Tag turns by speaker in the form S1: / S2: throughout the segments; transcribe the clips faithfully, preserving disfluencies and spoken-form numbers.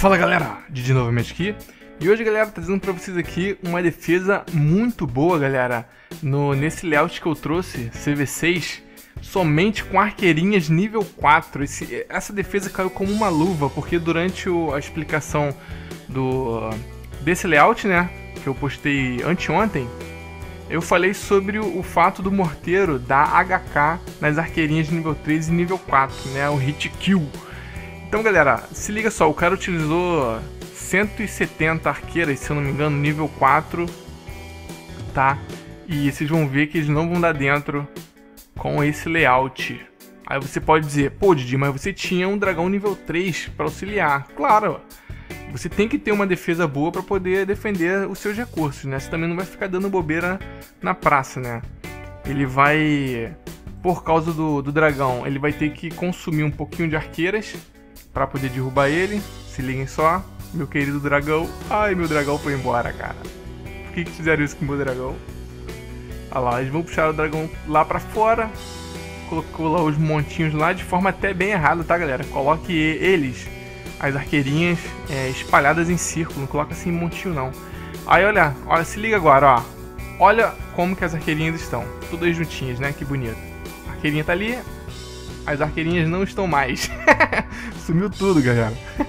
S1: Fala galera, Didi novamente aqui. E hoje galera, trazendo pra vocês aqui uma defesa muito boa galera, no, nesse layout que eu trouxe, C V seis, somente com arqueirinhas nível quatro. Esse, essa defesa caiu como uma luva, porque durante o, a explicação do, desse layout, né, que eu postei anteontem, eu falei sobre o, o fato do morteiro dar H K nas arqueirinhas de nível três e nível quatro, né, o hit kill. Então galera, se liga só, o cara utilizou cento e setenta arqueiras, se eu não me engano, nível quatro, tá? E vocês vão ver que eles não vão dar dentro com esse layout. Aí você pode dizer, pô Didi, mas você tinha um dragão nível três para auxiliar. Claro, você tem que ter uma defesa boa para poder defender os seus recursos, né? Você também não vai ficar dando bobeira na praça, né? Ele vai, por causa do, do dragão, ele vai ter que consumir um pouquinho de arqueiras para poder derrubar ele. Se liguem só, meu querido dragão. Ai, meu dragão foi embora, cara. Por que que fizeram isso com o meu dragão? Olha lá, eles vão puxar o dragão lá pra fora. Colocou lá os montinhos lá de forma até bem errada, tá, galera? Coloque eles, as arqueirinhas, é, espalhadas em círculo. Não coloca assim em montinho, não. Aí, olha, olha, se liga agora, ó. Olha como que as arqueirinhas estão. Todas juntinhas, né? Que bonito. A arqueirinha tá ali. As arqueirinhas não estão mais. Sumiu tudo, galera.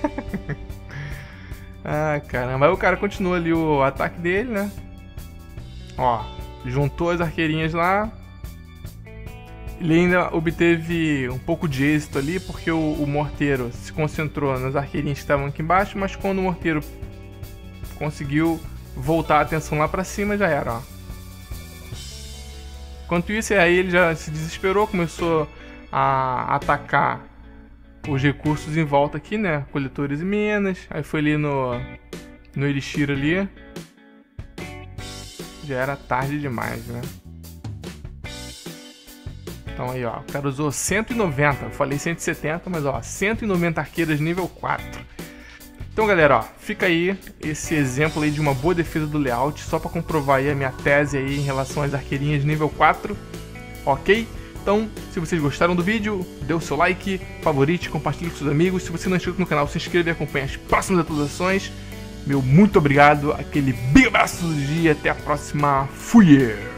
S1: Ah, caramba. Aí o cara continua ali o ataque dele, né? Ó, juntou as arqueirinhas lá. Ele ainda obteve um pouco de êxito ali, porque o, o morteiro se concentrou nas arqueirinhas que estavam aqui embaixo, mas quando o morteiro conseguiu voltar a atenção lá pra cima, já era, ó. Enquanto isso, aí ele já se desesperou, começou a atacar os recursos em volta aqui, né? Coletores e minas. Aí foi ali no, no Elixir ali. Já era tarde demais, né? Então aí, ó. O cara usou cento e noventa. Eu falei cento e setenta, mas ó, cento e noventa arqueiras nível quatro. Então, galera, ó. Fica aí esse exemplo aí de uma boa defesa do layout. Só pra comprovar aí a minha tese aí em relação às arqueirinhas nível quatro. Ok? Então, se vocês gostaram do vídeo, dê o seu like, favorite, compartilhe com seus amigos. Se você não é inscrito no canal, se inscreva e acompanhe as próximas atualizações. Meu muito obrigado, aquele big abraço do dia, até a próxima. Fui!